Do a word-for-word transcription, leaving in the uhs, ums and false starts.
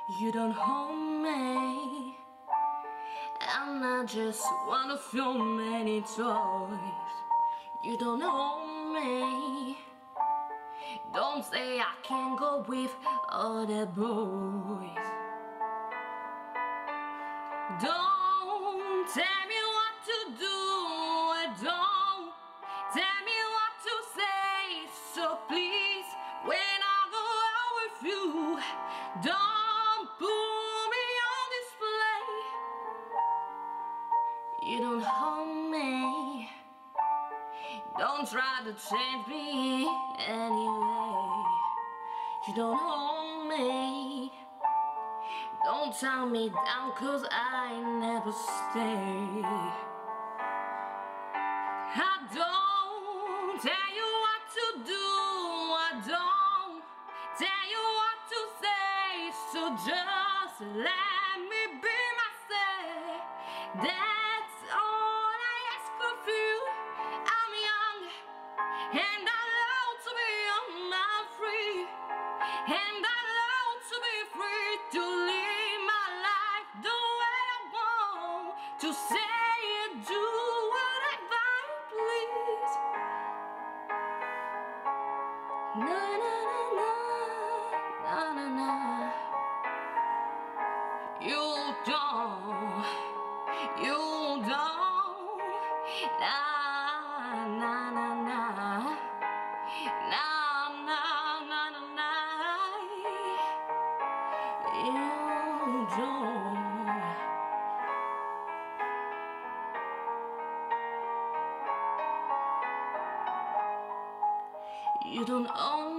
You don't hold me, and I just one of your many toys. You don't hold me. Don't say I can't go with other boys. Don't tell me what to do. Don't tell me what to say. So please, when I go out with you, don't put me on display. You don't hold me. Don't try to change me anyway. You don't hold me. Don't tie me down, cause I never stay. I don't tell you what to do. I don't tell you what to say. So just let me be myself. That's all I ask of you. I'm young and I love to be young, I'm free. And I love to be free to live my life the way I want, to say and do whatever I please. Na na na na, na na na. You don't, you don't, na na na na, na na na na na. You don't. You don't own